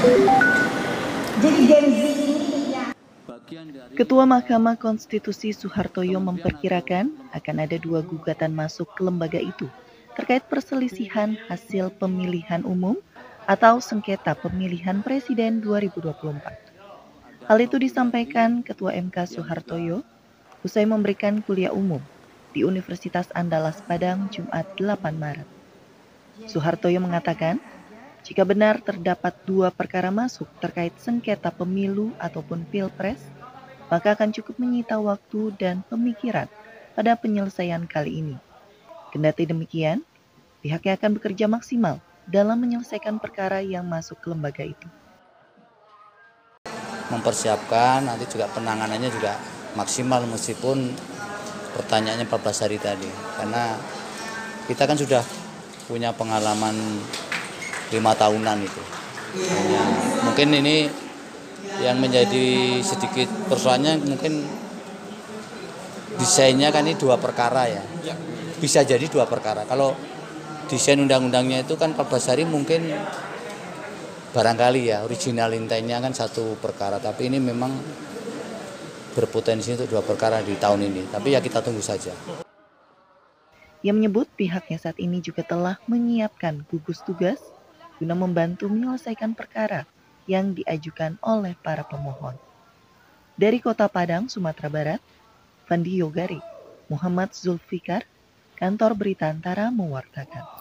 Jadi Gen Z ini ya. Ketua Mahkamah Konstitusi Soehartoyo memperkirakan akan ada 2 gugatan masuk ke lembaga itu terkait perselisihan hasil pemilihan umum atau sengketa pemilihan presiden 2024. Hal itu disampaikan Ketua MK Soehartoyo usai memberikan kuliah umum di Universitas Andalas Padang Jumat 8 Maret. Soehartoyo mengatakan, jika benar terdapat 2 perkara masuk terkait sengketa pemilu ataupun pilpres, maka akan cukup menyita waktu dan pemikiran pada penyelesaian kali ini. Kendati demikian, pihaknya akan bekerja maksimal dalam menyelesaikan perkara yang masuk ke lembaga itu. Mempersiapkan, nanti juga penanganannya juga maksimal meskipun pertanyaannya 14 hari tadi. Karena kita kan sudah punya pengalaman 5 tahunan itu. Mungkin ini yang menjadi sedikit persoalannya mungkin desainnya kan ini 2 perkara ya. Bisa jadi 2 perkara. Kalau desain undang-undangnya itu kan 14 hari mungkin barangkali ya original intinya kan 1 perkara. Tapi ini memang berpotensi untuk 2 perkara di tahun ini. Tapi ya kita tunggu saja. Ia menyebut pihaknya saat ini juga telah menyiapkan gugus tugas guna membantu menyelesaikan perkara yang diajukan oleh para pemohon. Dari Kota Padang, Sumatera Barat, Fandi Yogari, Muhammad Zulfikar, Kantor Berita Antara mewartakan.